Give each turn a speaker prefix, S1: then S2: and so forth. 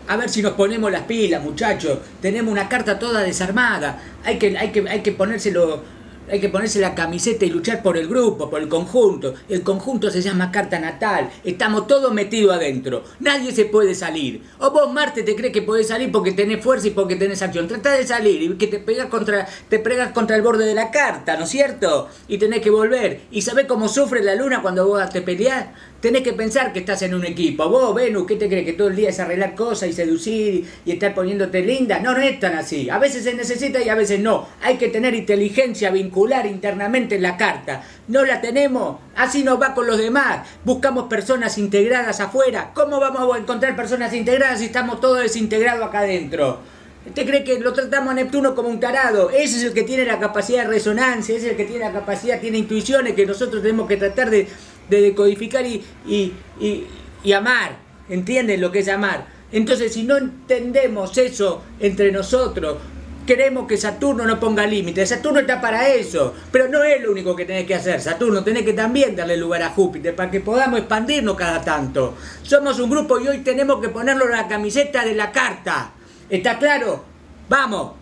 S1: A ver si nos ponemos las pilas, muchachos. Tenemos una carta toda desarmada. Hay que ponérselo. Hay que ponerse la camiseta y luchar por el grupo, por el conjunto. El conjunto se llama carta natal. Estamos todos metidos adentro. Nadie se puede salir. O vos, Marte, te crees que podés salir porque tenés fuerza y porque tenés acción. Tratá de salir y que te pegas contra el borde de la carta, ¿no es cierto? Y tenés que volver. ¿Y sabés cómo sufre la luna cuando vos te peleás? Tenés que pensar que estás en un equipo. Vos, Venus, ¿qué te crees? ¿Que todo el día es arreglar cosas y seducir y estar poniéndote linda? No, no es tan así. A veces se necesita y a veces no. Hay que tener inteligencia vincular internamente en la carta. ¿No la tenemos? Así nos va con los demás. Buscamos personas integradas afuera. ¿Cómo vamos a encontrar personas integradas si estamos todos desintegrados acá adentro? ¿Usted cree que lo tratamos a Neptuno como un tarado? Ese es el que tiene la capacidad de resonancia, ese es el que tiene la capacidad, tiene intuiciones que nosotros tenemos que tratar de decodificar y amar. ¿Entienden lo que es amar? Entonces, si no entendemos eso entre nosotros, queremos que Saturno no ponga límites. Saturno está para eso, pero no es lo único que tenés que hacer. Saturno, tenés que también darle lugar a Júpiter para que podamos expandirnos cada tanto. Somos un grupo y hoy tenemos que ponerlo en la camiseta de la carta. ¿Está claro? ¡Vamos!